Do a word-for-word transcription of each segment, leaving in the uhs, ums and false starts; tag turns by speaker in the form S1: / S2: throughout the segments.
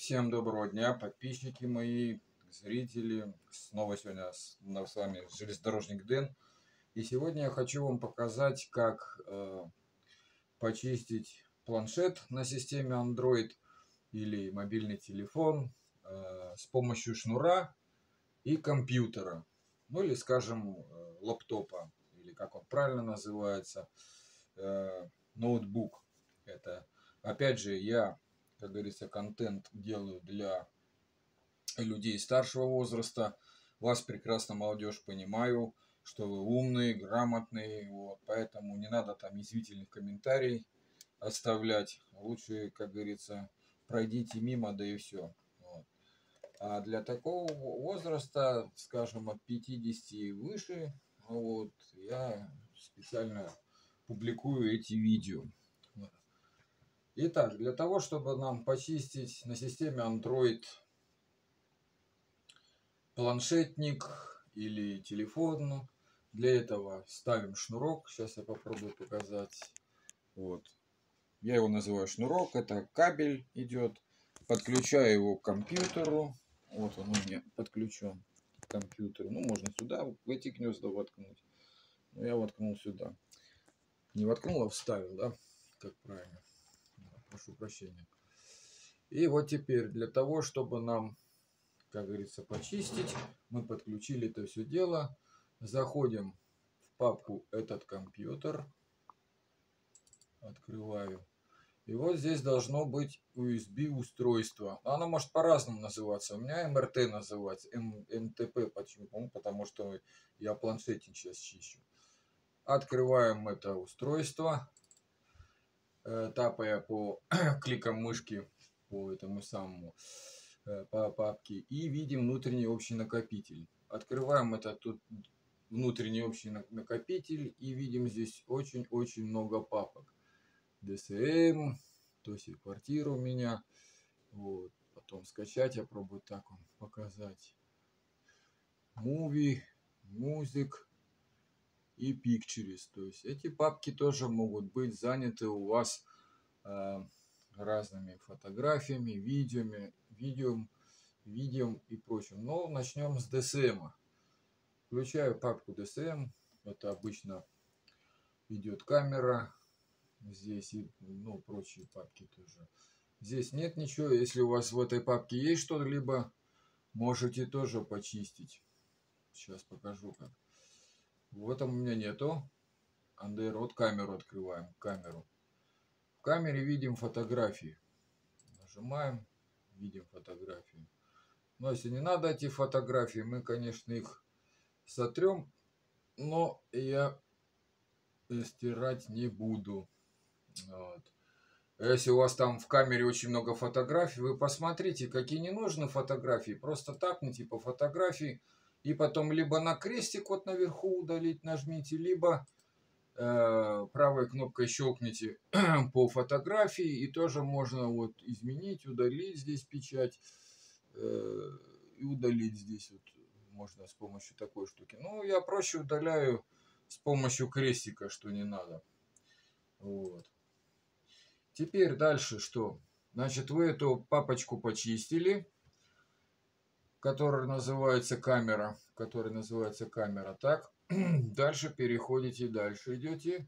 S1: Всем доброго дня, подписчики мои, зрители. Снова сегодня с, с вами железнодорожник Дэн. И сегодня я хочу вам показать, как э, почистить планшет на системе Android или мобильный телефон э, с помощью шнура и компьютера. Ну или, скажем, э, лаптопа, или как он правильно называется, э, ноутбук. Это, опять же, я, как говорится, контент делаю для людей старшего возраста. Вас прекрасно, молодежь, понимаю, что вы умные, грамотные, вот, поэтому не надо там язвительных комментариев оставлять. Лучше, как говорится, пройдите мимо, да и все. Вот. А для такого возраста, скажем, от пятидесяти и выше, вот, я специально публикую эти видео. Итак, для того, чтобы нам почистить на системе Android планшетник или телефон, для этого ставим шнурок. Сейчас я попробую показать. Вот. Я его называю шнурок. Это кабель идет. Подключаю его к компьютеру. Вот он у меня подключен к компьютеру. Ну, можно сюда, в эти гнезда воткнуть. Но я воткнул сюда. Не воткнул, а вставил, да? Как правильно. Прошу прощения. И вот теперь для того, чтобы нам, как говорится, почистить, мы подключили это все дело. Заходим в папку «Этот компьютер». Открываю. И вот здесь должно быть ю эс би устройство. Оно может по-разному называться. У меня эм эр тэ называется. эм тэ пэ почему? Потому что я планшетик сейчас чищу. Открываем это устройство. Тапая по кликам мышки по этому самому по папке и видим внутренний общий накопитель. Открываем этот тут внутренний общий накопитель и видим здесь очень-очень много папок. дэ эс эм, то есть квартира у меня. Вот. Потом скачать, я пробую так вам показать. Movie, Music и Pictures. То есть эти папки тоже могут быть заняты у вас э, разными фотографиями, видеоми, видео, видео и прочим. Но начнем с дэ эс эм. Включаю папку дэ эс эм. Это обычно идет камера. Здесь и ну, прочие папки тоже. Здесь нет ничего. Если у вас в этой папке есть что-либо, можете тоже почистить. Сейчас покажу как. В этом у меня нету. Андер, вот камеру открываем. Камеру. В камере видим фотографии. Нажимаем. Видим фотографии. Но если не надо эти фотографии, мы, конечно, их сотрем. Но я стирать не буду. Вот. Если у вас там в камере очень много фотографий, вы посмотрите, какие не нужны фотографии. Просто тапните по фотографии. И потом либо на крестик вот наверху удалить нажмите, либо э, правой кнопкой щелкните по фотографии. И тоже можно вот изменить, удалить здесь печать. Э, и удалить здесь вот можно с помощью такой штуки. Ну, я проще удаляю с помощью крестика, что не надо. Вот. Теперь дальше что? Значит, вы эту папочку почистили, которая называется камера, которая называется камера. Так, дальше переходите, дальше идете.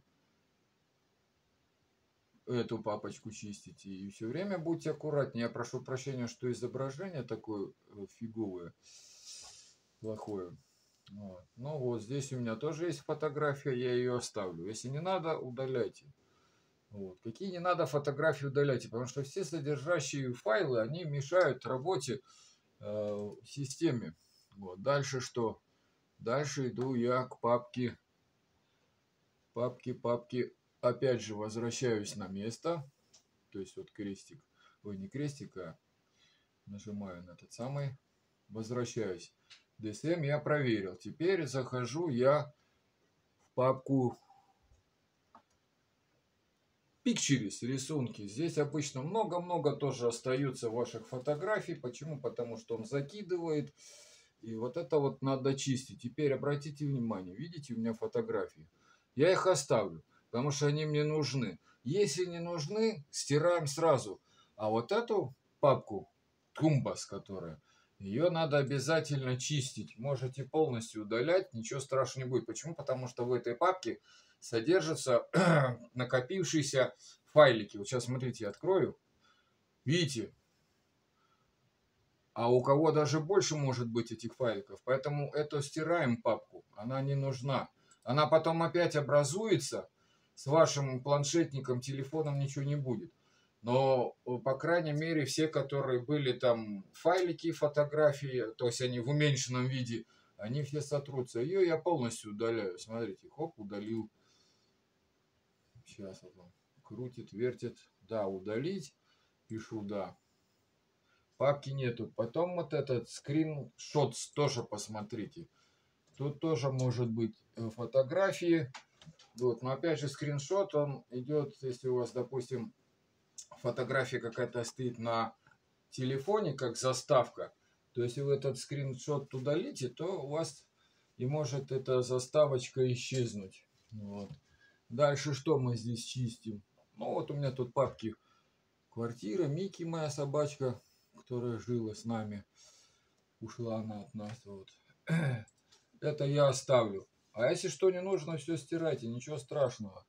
S1: Эту папочку чистите. И все время будьте аккуратнее. Я прошу прощения, что изображение такое фиговое, плохое. Вот. Ну вот здесь у меня тоже есть фотография, я ее оставлю. Если не надо, удаляйте. Вот. Какие не надо фотографии удаляйте, потому что все содержащие файлы, они мешают работе э, системе. Вот. Дальше что? Дальше иду я к папке, папке, папке. Опять же возвращаюсь на место. То есть вот крестик, ой, не крестик, а нажимаю на этот самый. Возвращаюсь. дэ эс эм я проверил. Теперь захожу я в папку Pictures, рисунки. Здесь обычно много-много тоже остаются ваших фотографий. Почему? Потому что он закидывает. И вот это вот надо чистить. Теперь обратите внимание. Видите, у меня фотографии. Я их оставлю, потому что они мне нужны. Если не нужны, стираем сразу. А вот эту папку тумбас, которая. Ее надо обязательно чистить. Можете полностью удалять, ничего страшного не будет. Почему? Потому что в этой папке содержатся накопившиеся файлики. Вот сейчас смотрите, я открою. Видите? А у кого даже больше может быть этих файликов. Поэтому эту стираем папку. Она не нужна. Она потом опять образуется. С вашим планшетником, телефоном ничего не будет. Но, по крайней мере, все, которые были там файлики, фотографии, то есть они в уменьшенном виде, они все сотрутся. Ее я полностью удаляю. Смотрите, хоп, удалил. Сейчас он крутит, вертит. Да, удалить. Пишу да. Папки нету. Потом вот этот скриншот тоже посмотрите. Тут тоже может быть фотографии. Вот, но опять же скриншот, он идет, если у вас, допустим, фотография какая-то стоит на телефоне, как заставка, то если вы этот скриншот удалите, то у вас и может эта заставочка исчезнуть. Вот. Дальше что мы здесь чистим? Ну вот у меня тут папки квартира, Микки, моя собачка, которая жила с нами. Ушла она от нас. Вот. Это я оставлю. А если что не нужно, все стирайте, ничего страшного.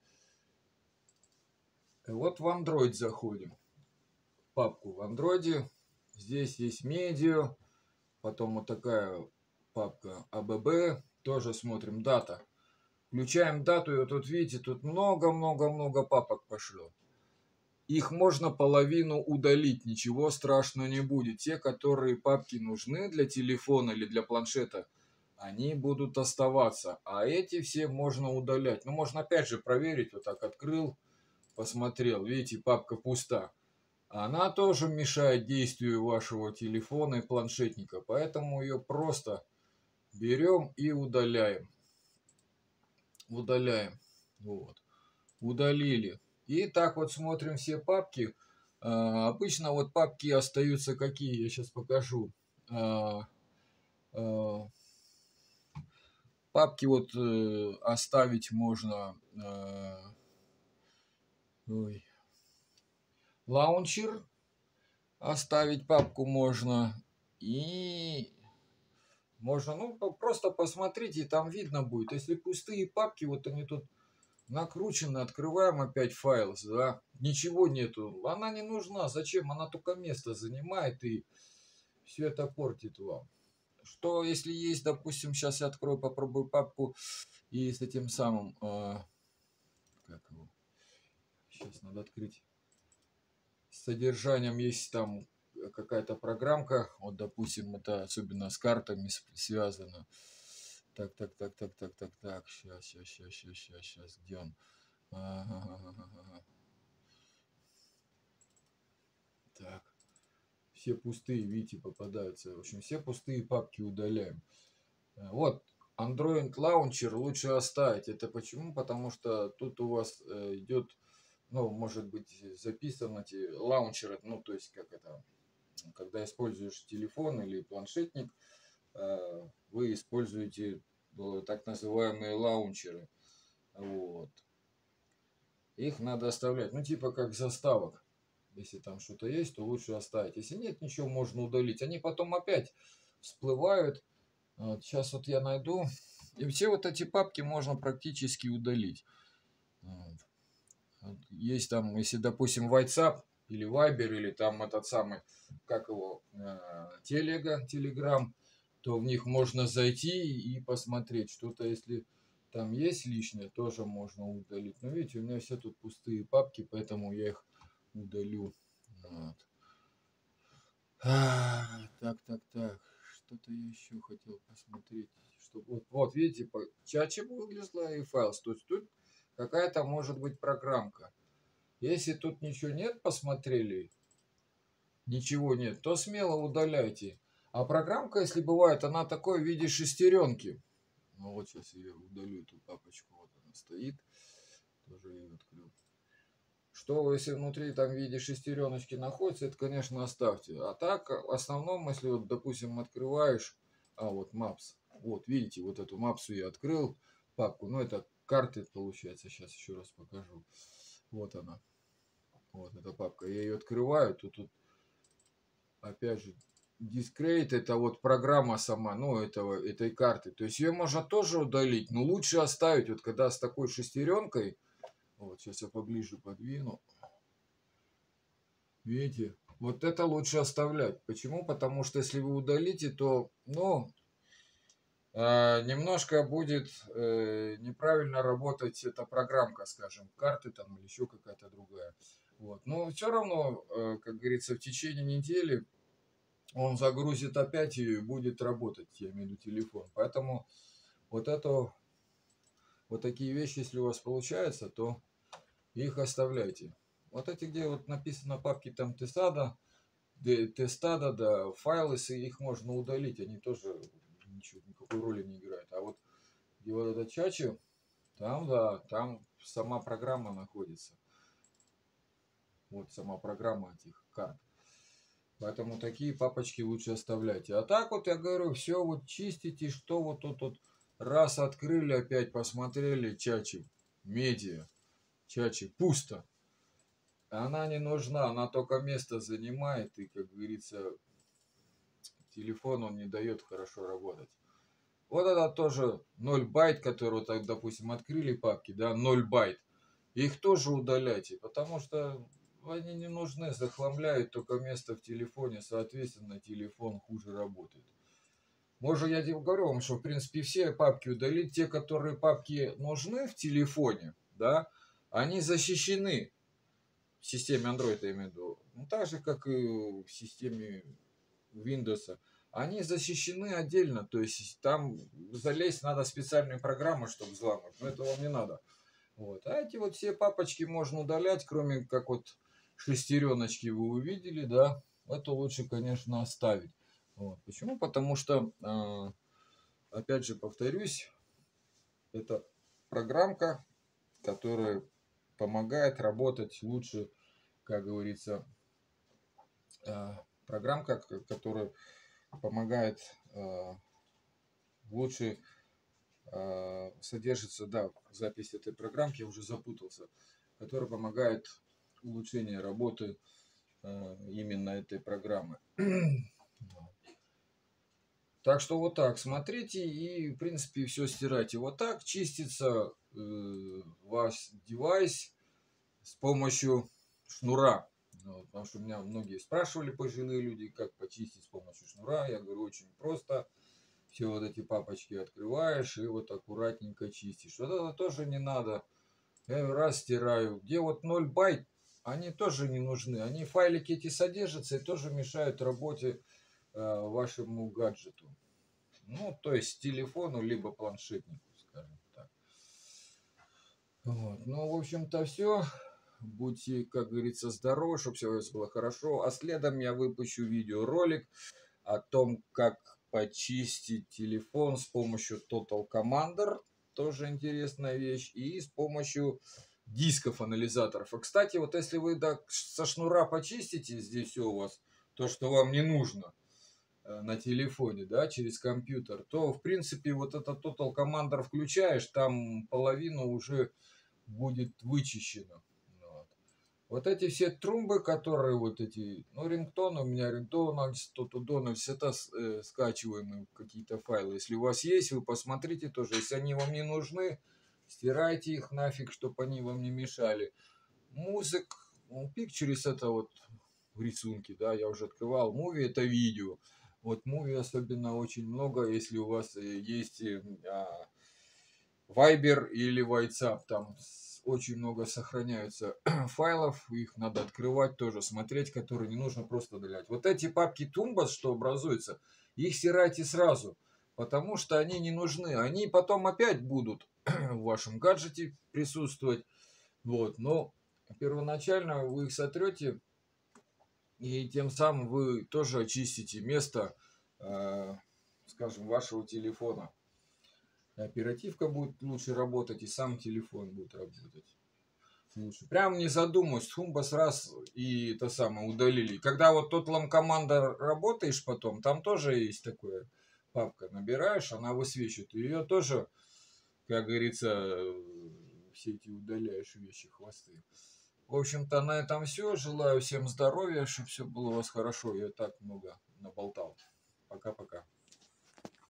S1: Вот в Android заходим. Папку в Android. Здесь есть медиа. Потом вот такая папка а бэ бэ. Тоже смотрим дата. Включаем дату. И вот тут видите, тут много-много-много папок пошло. Их можно половину удалить. Ничего страшного не будет. Те, которые папки нужны для телефона или для планшета, они будут оставаться. А эти все можно удалять. Ну, можно опять же проверить. Вот так открыл, посмотрел. Видите, папка пуста. Она тоже мешает действию вашего телефона и планшетника. Поэтому ее просто берем и удаляем. Удаляем. Вот. Удалили. И так вот смотрим все папки. А, обычно вот папки остаются какие? Я сейчас покажу. А, а, Папки вот э, оставить можно. Э, ой, лаунчер. Оставить папку можно. И можно, ну, просто посмотрите, там видно будет. Если пустые папки, вот они тут накручены, открываем опять файл, да, ничего нету. Она не нужна. Зачем? Она только место занимает и все это портит вам. Что, если есть, допустим, сейчас я открою, попробую папку и с этим самым, э, как его, сейчас надо открыть, с содержанием есть там какая-то программка, вот, допустим, это особенно с картами связано. Так, так, так, так, так, так, так, сейчас, сейчас, сейчас, сейчас, сейчас, сейчас, где он? Ага. Так, все пустые, видите, попадаются. В общем, все пустые папки удаляем. Вот, Android Launcher лучше оставить. Это почему? Потому что тут у вас э, идет, ну, может быть, записано эти лаунчеры, ну, то есть, как это, когда используешь телефон или планшетник, э, вы используете э, так называемые лаунчеры. Вот. Их надо оставлять, ну, типа как заставок. Если там что-то есть, то лучше оставить. Если нет, ничего можно удалить. Они потом опять всплывают. Вот, сейчас вот я найду. И все вот эти папки можно практически удалить. Вот. Вот. Есть там, если, допустим, WhatsApp или Viber, или там этот самый, как его, Телега, Telegram, то в них можно зайти и посмотреть. Что-то, если там есть лишнее, тоже можно удалить. Но видите, у меня все тут пустые папки, поэтому я их удалю. Вот. А, так, так, так. Что-то я еще хотел посмотреть. Что, вот, вот, видите, чаще вылезла и файл. То есть тут какая-то может быть программка. Если тут ничего нет, посмотрели, ничего нет, то смело удаляйте. А программка, если бывает, она такой в виде шестеренки. Ну вот сейчас я удалю эту папочку. Вот она стоит. Тоже я ее открыл. Что, если внутри там в виде шестереночки находится, это, конечно, оставьте. А так, в основном, если вот, допустим, открываешь, а вот Maps, вот, видите, вот эту Maps я открыл, папку, ну, это карты, получается, сейчас еще раз покажу. Вот она, вот эта папка, я ее открываю, тут, тут опять же, Discrete это вот программа сама, ну, этого, этой карты. То есть ее можно тоже удалить, но лучше оставить, вот когда с такой шестеренкой, вот сейчас я поближе подвину, видите, вот это лучше оставлять. Почему? Потому что если вы удалите, то, ну, э, немножко будет э, неправильно работать эта программка, скажем, карты там или еще какая-то другая. Вот. Но все равно, э, как говорится, в течение недели он загрузит опять и будет работать, я имею в виду телефон. Поэтому вот это, вот такие вещи, если у вас получается, то их оставляйте. Вот эти, где вот написано папки там тестада, тестада, да, файлы, их можно удалить, они тоже ничего, никакой роли не играют. А вот где вот это чачи, там, да, там сама программа находится. Вот сама программа этих карт. Поэтому такие папочки лучше оставляйте. А так вот я говорю, все вот чистите, что вот тут вот раз открыли, опять посмотрели, чачи, медиа, чачи, пусто. Она не нужна, она только место занимает и, как говорится, телефон он не дает хорошо работать. Вот это тоже ноль байт, которые, так, допустим, открыли папки, да, ноль байт. Их тоже удаляйте, потому что они не нужны, захламляют только место в телефоне, соответственно, телефон хуже работает. Может, я говорю вам, что, в принципе, все папки удалить, те, которые папки нужны в телефоне, да, они защищены в системе Android, я имею в виду, ну, так же, как и в системе Windows. Они защищены отдельно, то есть там залезть надо специальные программы, чтобы взламывать, но это вам не надо. Вот. А эти вот все папочки можно удалять, кроме как вот шестереночки вы увидели, да, это лучше, конечно, оставить. Вот. Почему? Потому что, опять же, повторюсь, это программка, которая помогает работать лучше, как говорится, программка, которая помогает лучше содержится, да, запись этой программки, я уже запутался, которая помогает улучшению работы именно этой программы. Так что вот так смотрите и, в принципе, все стирайте. Вот так чистится э, ваш девайс с помощью шнура. Вот, потому что меня многие спрашивали, пожилые люди, как почистить с помощью шнура. Я говорю, очень просто. Все вот эти папочки открываешь и вот аккуратненько чистишь. Вот это тоже не надо. Я раз стираю. Где вот ноль байт, они тоже не нужны. Они файлики эти содержатся и тоже мешают работе э, вашему гаджету. Ну, то есть телефону, либо планшетнику, скажем так. Вот. Ну, в общем-то, все. Будьте, как говорится, здоровы, чтобы все у вас было хорошо. А следом я выпущу видеоролик о том, как почистить телефон с помощью Total Commander. Тоже интересная вещь. И с помощью дисков анализаторов. И, кстати, вот если вы так со шнура почистите здесь все у вас, то, что вам не нужно на телефоне, да, через компьютер, то, в принципе, вот этот Total Commander включаешь, там половину уже будет вычищено. Вот. Вот эти все трумбы, которые вот эти, ну, рингтон, у меня рингтональс, тотудональс, это э, скачиваемые какие-то файлы. Если у вас есть, вы посмотрите тоже. Если они вам не нужны, стирайте их нафиг, чтобы они вам не мешали. Музык, ну, Pictures это вот рисунки, да, я уже открывал. Муви это видео. Вот муви особенно очень много, если у вас есть а, Viber или WhatsApp, там очень много сохраняются файлов, их надо открывать тоже, смотреть, которые не нужно просто удалять. Вот эти папки Tumbas, что образуются, их стирайте сразу, потому что они не нужны. Они потом опять будут в вашем гаджете присутствовать. Вот, но первоначально вы их сотрете, и тем самым вы тоже очистите место, э, скажем, вашего телефона. Оперативка будет лучше работать, и сам телефон будет работать лучше. Прям не задумываясь, Tumbas раз и это самое удалили. Когда вот тот Commander работаешь потом, там тоже есть такая папка. Набираешь, она высвечивает. Ее тоже, как говорится, все эти удаляешь вещи, хвосты. В общем-то, на этом все. Желаю всем здоровья, чтобы все было у вас хорошо. Я так много наболтал.